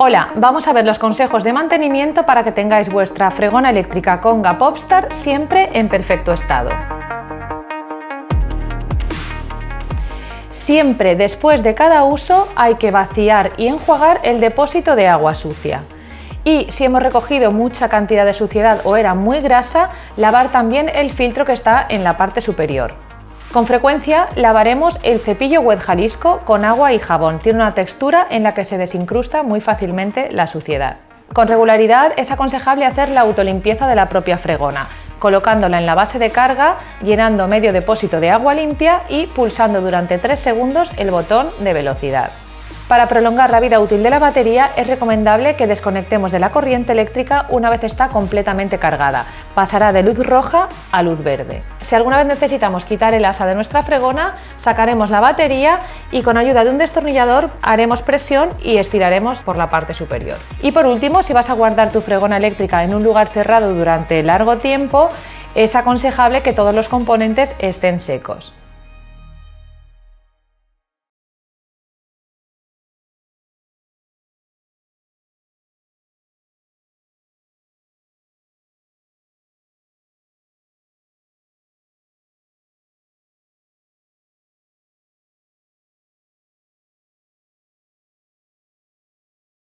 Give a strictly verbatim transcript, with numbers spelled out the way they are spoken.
Hola, vamos a ver los consejos de mantenimiento para que tengáis vuestra fregona eléctrica Conga Popstar siempre en perfecto estado. Siempre después de cada uso hay que vaciar y enjuagar el depósito de agua sucia. Y si hemos recogido mucha cantidad de suciedad o era muy grasa, lavar también el filtro que está en la parte superior. Con frecuencia lavaremos el cepillo Wet Jalisco con agua y jabón. Tiene una textura en la que se desincrusta muy fácilmente la suciedad. Con regularidad es aconsejable hacer la autolimpieza de la propia fregona, colocándola en la base de carga, llenando medio depósito de agua limpia y pulsando durante tres segundos el botón de velocidad. Para prolongar la vida útil de la batería es recomendable que desconectemos de la corriente eléctrica una vez está completamente cargada. Pasará de luz roja a luz verde. Si alguna vez necesitamos quitar el asa de nuestra fregona, sacaremos la batería y con ayuda de un destornillador haremos presión y estiraremos por la parte superior. Y por último, si vas a guardar tu fregona eléctrica en un lugar cerrado durante largo tiempo, es aconsejable que todos los componentes estén secos.